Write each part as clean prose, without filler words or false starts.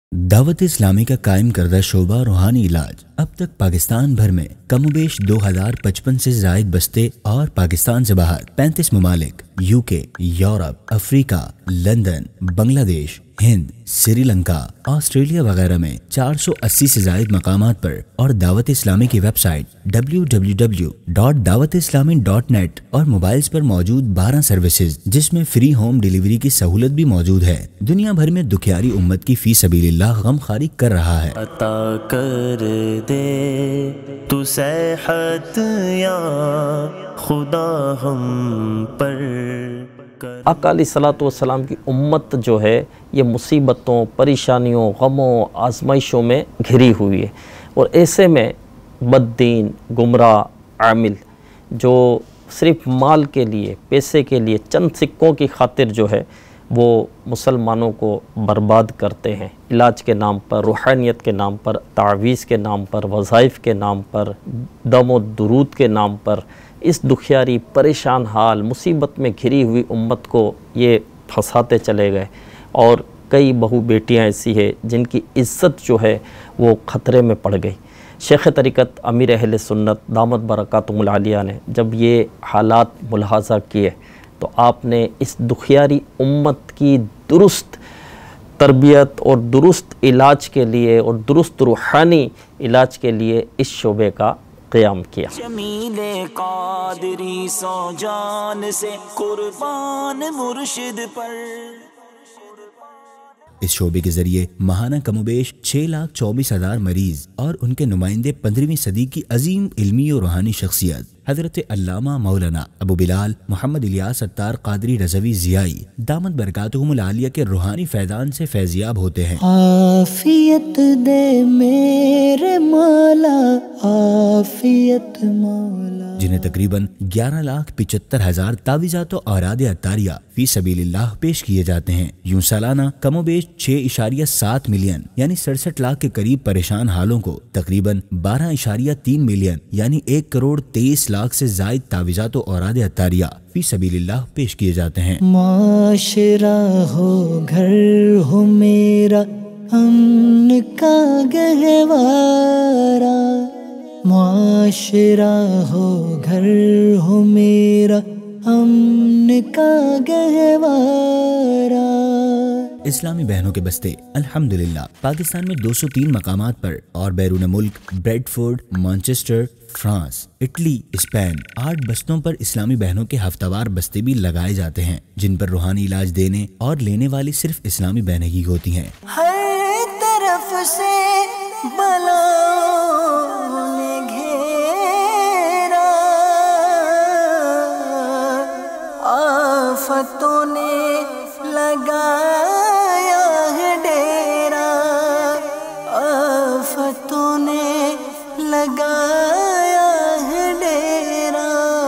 दावत इस्लामी का कायम करदा शोबा रूहानी इलाज अब तक पाकिस्तान भर में कमोबेश 2055 से जायद बस्ते और पाकिस्तान से बाहर 35 ममालिक, UK, Europe, Africa, London, Bangladesh, Hind, Sri Lanka, Australia वगैरह में 480 से जायद मकामात पर और दावत इस्लामी की वेबसाइट www.dawateislami.net और मोबाइल्स पर मौजूद 12 सर्विसेज जिसमें फ्री होम डिलीवरी की सहूलत भी मौजूद है। दुनिया भर में दुखियारी उम्मत की फी सबीलिल्लाह गमखारी कर रहा है। अता कर दे तू सेहत या खुदा हम पर। आका अलैहिस्सलातु वस्सलाम की उम्मत जो है ये मुसीबतों, परेशानियों, गमों, आजमाइशों में घिरी हुई है और ऐसे में बद्दीन, गुमराह आमिल जो सिर्फ माल के लिए, पैसे के लिए, चंद सिक्कों की खातिर जो है वो मुसलमानों को बर्बाद करते हैं। इलाज के नाम पर, रूहानियत के नाम पर, तावीज़ के नाम पर, वज़ाइफ़ के नाम पर, दम व दुरूद के नाम पर इस दुखियारी, परेशान हाल, मुसीबत में घिरी हुई उम्मत को ये फंसाते चले गए और कई बहू बेटियां ऐसी हैं जिनकी इज़्ज़त जो है वो ख़तरे में पड़ गई। शेख तरीक़त अमीर अहले सुन्नत दामत बरकातुहुल आलिया ने जब ये हालात मुलाहज़ा किए तो आपने इस दुखियारी उम्मत की दुरुस्त तरबियत और दुरुस्त इलाज के लिए और दुरुस्त रूहानी इलाज के लिए इस शोबे का क़याम किया। जमीले कादरी सो जान से कुर्बान मुर्शिद पर। इस शोबे के जरिए महाना कमोबेश 6,24,000 मरीज और उनके नुमाइंदे 15वीं सदी की अजीम इल्मी और रूहानी शख्सियत हजरत अल्लामा मौलाना अबू बिलाल मोहम्मद इलियास अत्तार कादरी रज़वी ज़ियाई दामत बरकातुहुल आलिया के रूहानी फैज़ान से फैज़याब होते हैं। आफियत दे मेरे मौला, आफियत मौला, जिन्हें तकरीबन 11,75,000 तावीज़ात और औराद अत्तारिया फी सबीलिल्लाह पेश किए जाते हैं। यूं सालाना कमोबेश 6.7 मिलियन यानी 67 लाख के करीब परेशान हालों को तकरीबन 12.3 मिलियन यानी 1,23 लाख से जायद तावीज़ात और औराद अत्तारिया फी सबीलिल्लाह पेश किए जाते हैं। माशरा हो, घर हो मेरा, अमन का गहवारा, माशरा हो, घर हो मेरा, अमन का गहवारा। इस्लामी बहनों के बस्ते अल्हम्दुलिल्लाह पाकिस्तान में 203 मकामात पर और बैरून मुल्क Bradford, Manchester, France, Italy, Spain 8 बस्तों पर इस्लामी बहनों के हफ्तावार बस्ते भी लगाए जाते हैं जिन पर रूहानी इलाज देने और लेने वाली सिर्फ इस्लामी बहनें ही होती हैं। हर तरफ से बलाओं ने घेरा, आफतों ने लगाया है डेरा, आफतों ने लगाया है डेरा,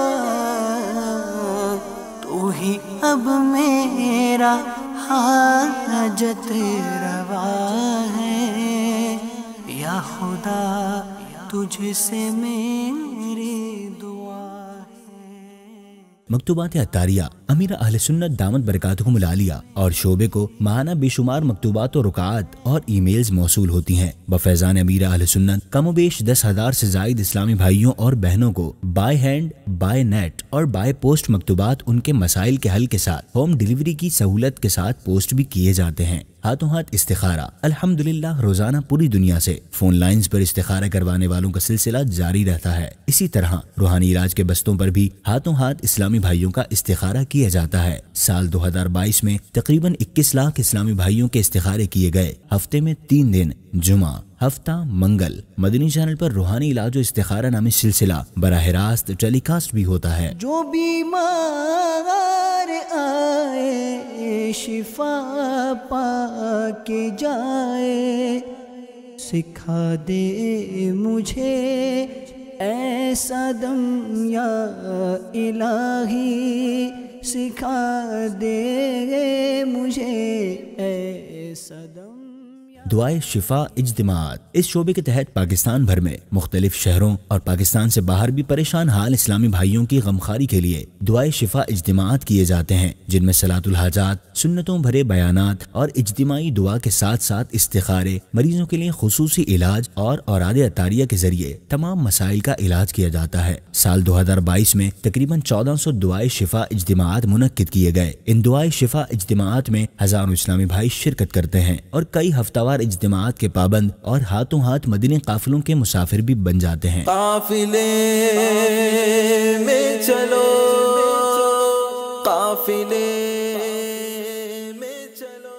तू ही अब मेरा हाजत रवा है, या खुदा तुझसे मेरी दुआ है। मकतूबात अत्तारिया अमीर अहले सुन्नत दामत बरकातुहुल आलिया और शोबे को माहाना बेशुमार मकतूबात और रुकात और ईमेल्स मौसूल होती हैं। बफैज़ान अमीर अहले सुन्नत कमोबेश 10,000 से जायद इस्लामी भाइयों और बहनों को बाय हैंड, बाय नेट और बाय पोस्ट मकतूबात उनके मसाइल के हल के साथ होम डिलीवरी की सहूलत के साथ पोस्ट भी किए जाते हैं। हाथों हाथ इस्तिखारा अल्हम्दुलिल्लाह रोजाना पूरी दुनिया से फोन लाइंस पर इस्तिखारा करवाने वालों का सिलसिला जारी रहता है। इसी तरह रूहानी इलाज के बस्तों पर भी हाथों हाथ इस्लामी भाइयों का इस्तिखारा किया जाता है। साल 2022 में तकरीबन 21 लाख इस्लामी भाइयों के इस्तिखारे किए गए। हफ्ते में 3 दिन जुमा, हफ्ता, मंगल मदनी चैनल पर रूहानी इलाज और इस्तिखारा नामी सिलसिला बराह रास्त टेलीकास्ट भी होता है। जो बीमार आए शिफा पाके जाए, सिखा दे मुझे ऐसा दम या इलाही, सिखा दे मुझे ऐसा दम। دعائے شفا اجتماعات۔ اس شعبے کے تحت پاکستان بھر میں مختلف شہروں اور پاکستان سے باہر بھی پریشان حال اسلامی بھائیوں کی غمخواری کے لیے دعائے شفا اجتماعات کیے جاتے ہیں، جن میں صلاۃ الحاجات، سنتوں بھرے بیانات اور اجتماعی دعا کے ساتھ ساتھ استخارے، مریضوں کے لیے خصوصی علاج اور اوراد عطاریہ کے ذریعے تمام مسائل کا علاج کیا جاتا ہے۔ سال 2022 میں تقریباً 1400 دعائے شفا اجتماعات منعقد کیے گئے۔ ان دعائے شفا اجتماعات میں ہزاروں اسلامی بھائی شرکت کرتے ہیں اور کئی ہفتہ وار اجتماعات کے پابند اور ہاتھوں ہاتھ مدنی قافلوں کے مسافر بھی بن جاتے ہیں۔ قافلے میں چلو، قافلے میں چلو۔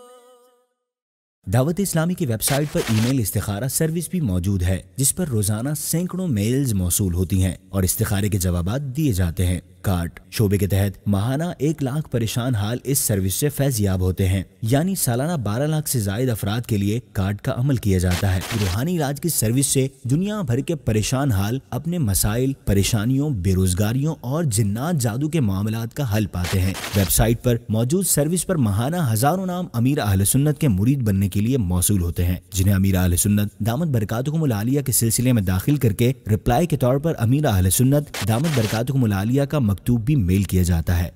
دعوت اسلامی کی ویب سائٹ پر ای میل استخارہ سروس بھی موجود ہے، جس پر روزانہ سینکڑوں میلز موصول ہوتی ہیں اور استخارے کے جوابات دیے جاتے ہیں۔ کارڈ شعبے کے تحت ماہانہ 1 لاکھ پریشان حال اس سروس سے فیض یاب ہوتے ہیں، یعنی سالانہ 12 لاکھ سے زائد افراد کے لیے کارڈ کا عمل کیا جاتا ہے۔ روحانی علاج کی سروس سے دنیا بھر کے پریشان حال اپنے مسائل، پریشانیوں، بے روزگاریوں اور جنات جادو کے معاملات کا حل پاتے ہیں۔ ویب سائٹ پر موجود سروس پر ماہانہ ہزاروں نام امیر اہل سنت کے مرید بننے کے لیے موصول ہوتے ہیں، جنہیں امیر اہل سنت دامت برکاتہم العالیہ کے سلسلے میں داخل کر کے رپلائی کے طور پر امیر اہل سنت دامت برکاتہم العالیہ کا مکتوب بھی میل کیا جاتا ہے۔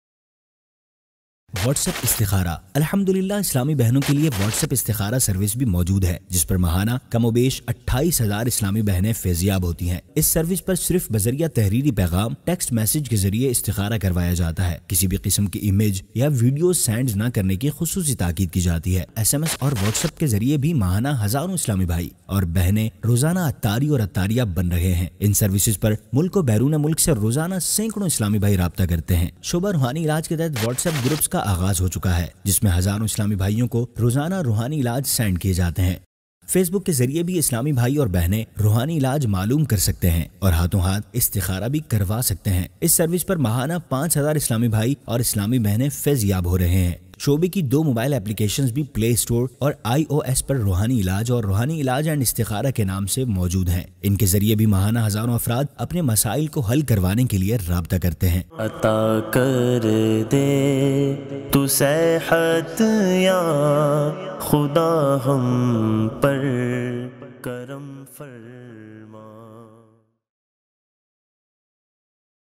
واٹس ایپ استخارہ۔ الحمدللہ اسلامی بہنوں کے لیے واٹس ایپ استخارہ سروس بھی موجود ہے، جس پر ماہانہ کم و بیش 28,000 اسلامی بہنیں فیضیاب ہوتی ہیں۔ اس سروس پر صرف بذریعہ تحریری پیغام، ٹیکسٹ میسج کے ذریعے استخارہ کروایا جاتا ہے۔ کسی بھی قسم کی امیج یا ویڈیو سینڈ نہ کرنے کی خصوصی تاکید کی جاتی ہے۔ SMS اور واٹس ایپ کے ذریعے بھی ماہانہ ہزاروں اسلامی بھائی اور بہنیں روزانہ عطاری اور عطاریہ بن رہے ہیں۔ ان سروسز پر ملک و بیرون ملک سے روزانہ سینکڑوں اسلامی بھائی رابطہ کرتے ہیں۔ شعبہ روحانی علاج کے تحت واٹس ایپ گروپس کا آغاز ہو چکا ہے، جس میں ہزاروں اسلامی بھائیوں کو روزانہ روحانی علاج سینڈ کیے جاتے ہیں۔ فیس بک کے ذریعے بھی اسلامی بھائی اور بہنیں روحانی علاج معلوم کر سکتے ہیں اور ہاتھوں ہاتھ استخارہ بھی کروا سکتے ہیں۔ اس سروس پر ماہانہ 5,000 اسلامی بھائی اور اسلامی بہنیں فیض یاب ہو رہے ہیں۔ شعبے کی 2 موبائل اپلیکیشنز بھی پلے اسٹور اور iOS پر روحانی علاج اور روحانی علاج اینڈ استخارہ کے نام سے موجود ہیں۔ ان کے ذریعے بھی ماہانہ ہزاروں افراد اپنے مسائل کو حل کروانے کے لیے رابطہ کرتے ہیں۔ عطا کر دے تو صحت یا خدا ہم پر کرم فرما۔